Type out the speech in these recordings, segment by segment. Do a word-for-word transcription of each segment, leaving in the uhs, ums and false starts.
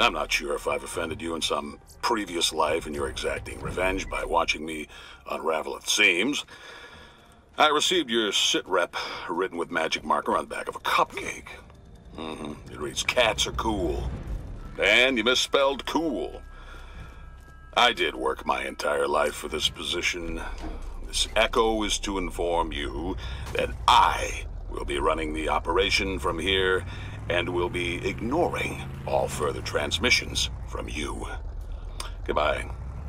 I'm not sure if I've offended you in some previous life and you're exacting revenge by watching me unravel its seams. I received your sit rep written with magic marker on the back of a cupcake. Mm-hmm. It reads, "Cats are cool." And you misspelled cool. I did work my entire life for this position. This echo is to inform you that I will be running the operation from here and will be ignoring all further transmissions from you. Goodbye.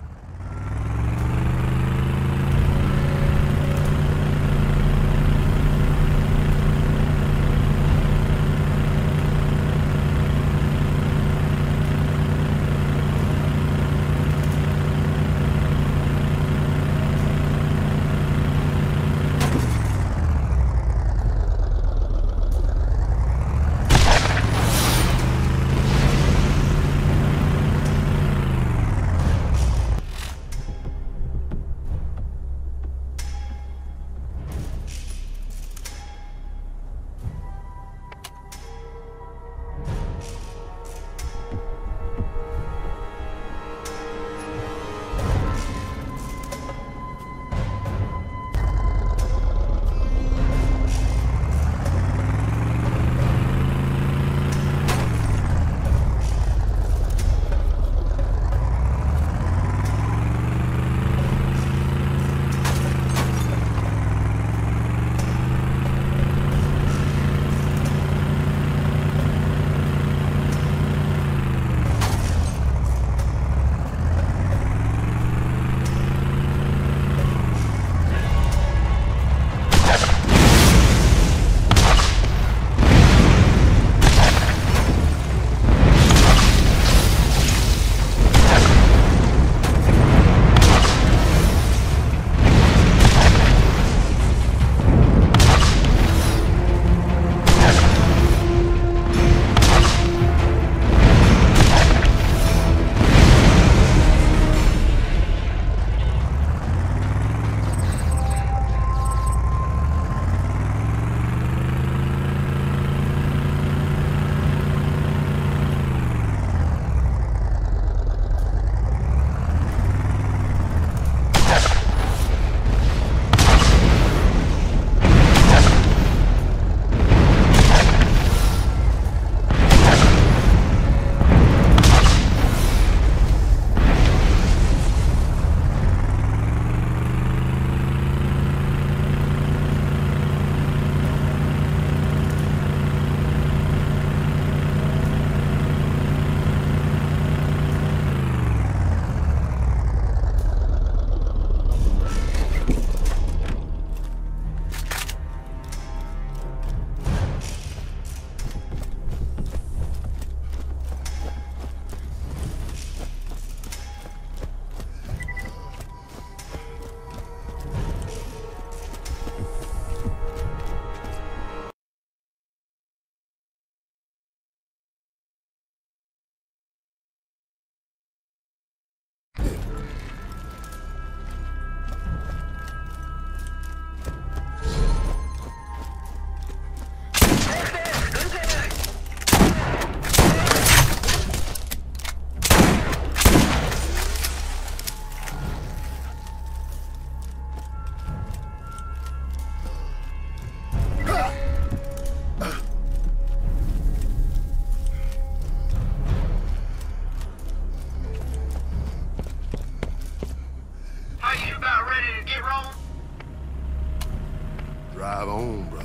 Drive on, brother.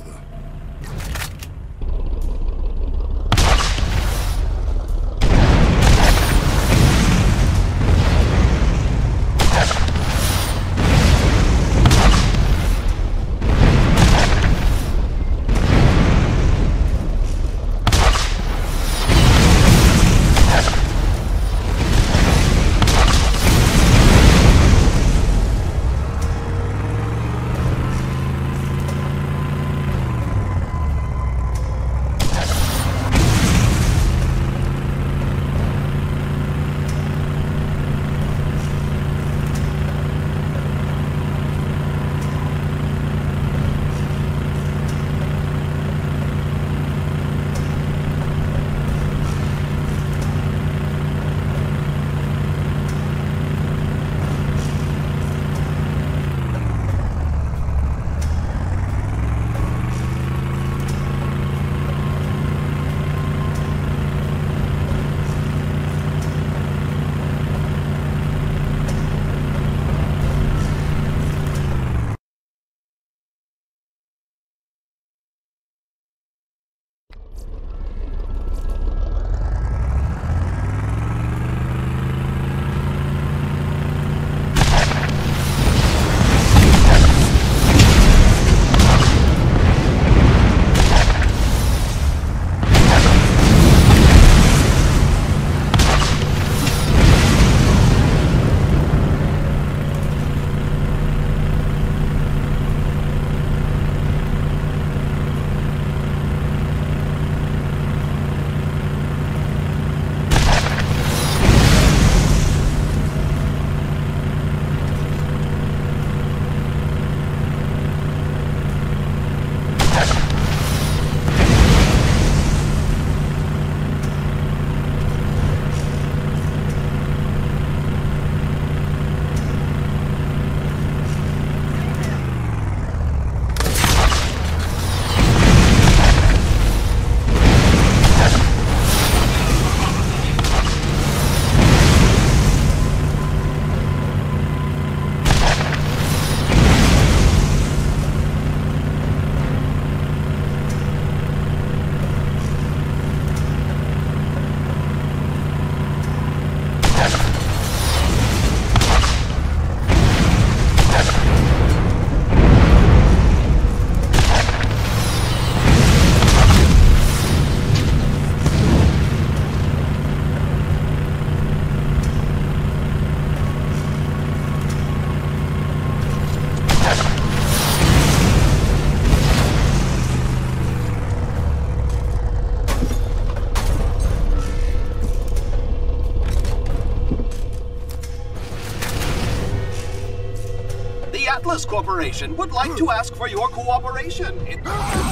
The Atlas Corporation would like to ask for your cooperation. It...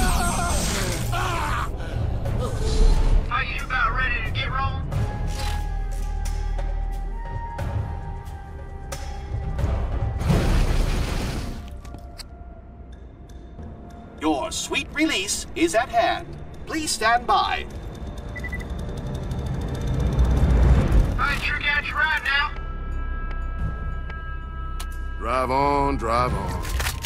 Are you about ready to get rolling? Your sweet release is at hand. Please stand by. I sure got you right now. Drive on, drive on.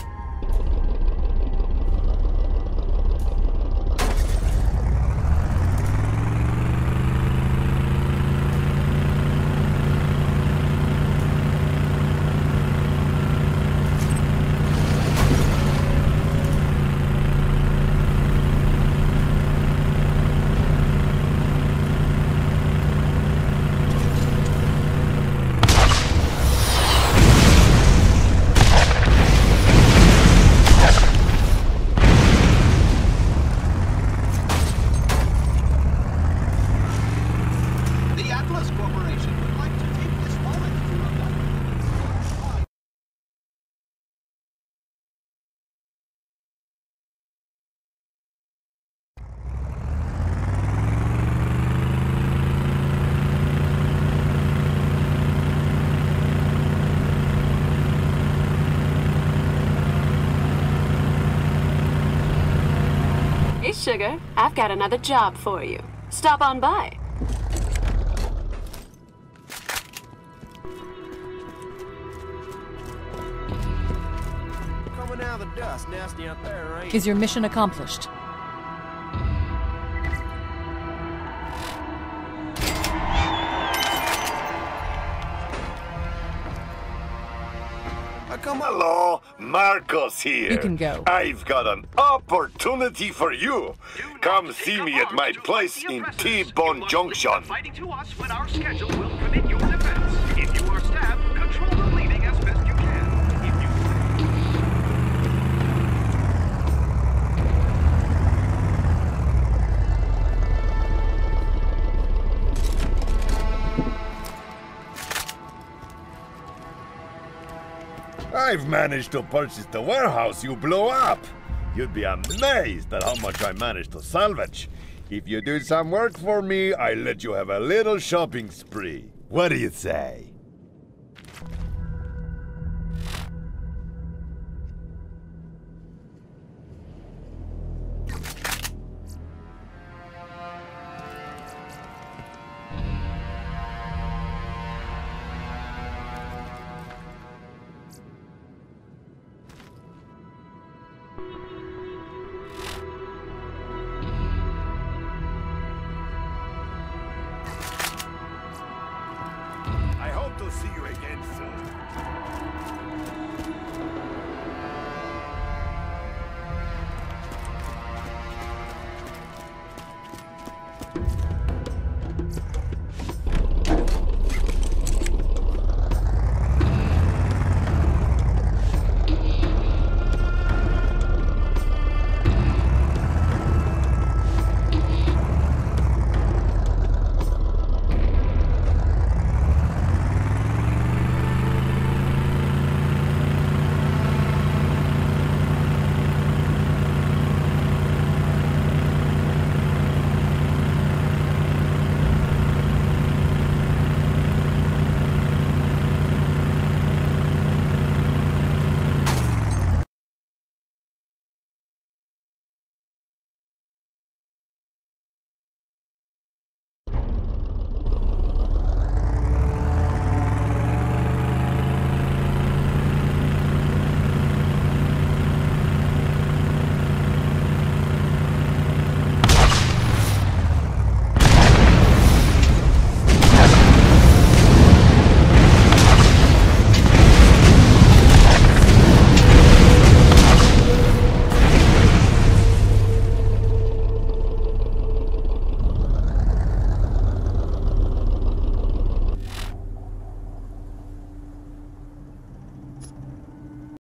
Hey, Sugar, I've got another job for you. Stop on by. Coming out of the dust, nasty out there, right? Is your mission accomplished? Hello, Marcos here. You can go. I've got an opportunity for you. Come see me at my place in T-Bone Junction. Fighting to us when our schedule will permit your defense. If you are stabbed, control the bleeding as best you can. If you... I've managed to purchase the warehouse you blew up. You'd be amazed at how much I managed to salvage. If you do some work for me, I'll let you have a little shopping spree. What do you say?